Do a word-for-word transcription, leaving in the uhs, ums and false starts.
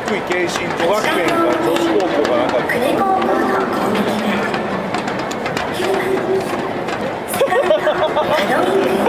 福井慶心女学園か女子高校かなんか。 久米高校の攻撃がきゅうばんセカンドハロウィン